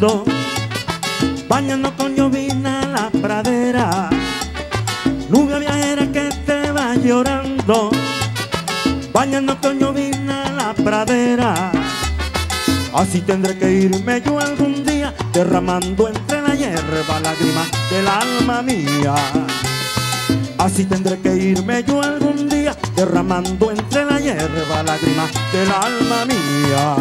llorando, bañando con llovina la pradera. Nube viajera que te va llorando, bañando con llovina la pradera. Así tendré que irme yo algún día, derramando entre la hierba lágrimas del alma mía. Así tendré que irme yo algún día, derramando entre la hierba lágrimas del alma mía.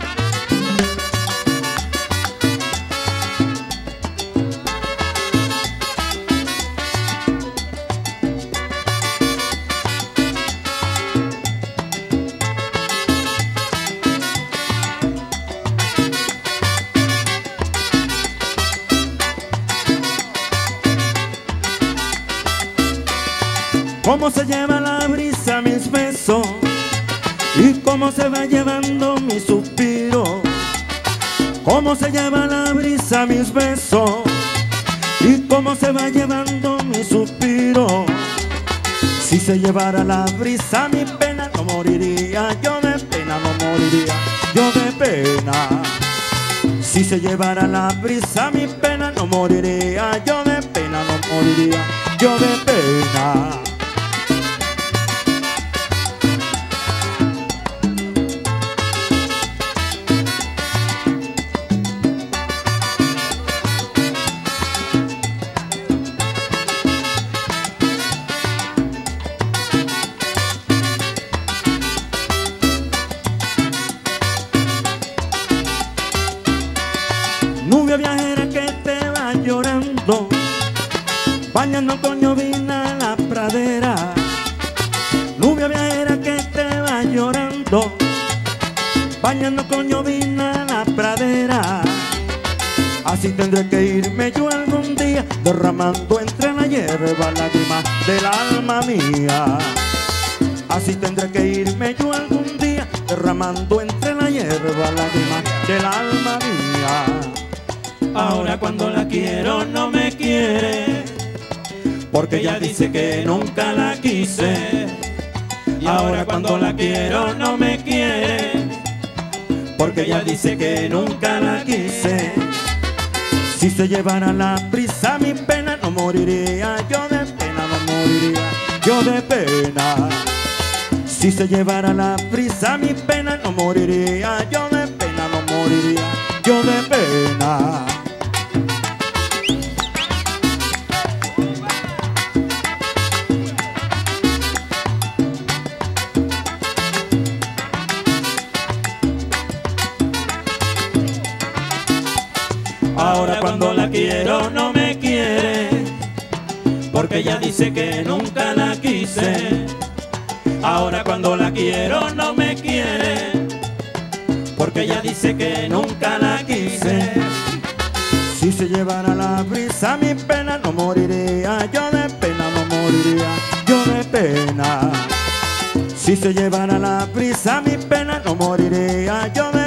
Cómo se lleva la brisa mis besos y cómo se va llevando mi suspiro. Cómo se lleva la brisa mis besos y cómo se va llevando mi suspiro. Si se llevara la brisa mi pena, no moriría yo de pena, no moriría yo de pena. Si se llevara la brisa mi pena, no moriría yo de pena, no moriría yo de pena. Nube viajera que te va llorando, bañando con llovina la pradera. Nube viajera que te va llorando, bañando con llovina la pradera. Así tendré que irme yo algún día, derramando entre la hierba lágrimas del alma mía. Así tendré que irme yo algún día, derramando entre la hierba lágrimas del alma mía. Ahora cuando la quiero no me quiere, porque ella dice que nunca la quise. Y ahora cuando la quiero no me quiere, porque ella dice que nunca la quise. Si se llevara la prisa mi pena, no moriría yo de pena, no moriría yo de pena. Si se llevara la prisa mi pena, no moriría yo de pena, no moriría yo de pena. Ahora cuando la quiero no me quiere, porque ella dice que nunca la quise. Ahora cuando la quiero no me quiere, porque ella dice que nunca la quise. Si se llevara la brisa mi pena, no moriría yo de pena, no moriría yo de pena. Si se llevara la brisa mi pena, no moriría yo de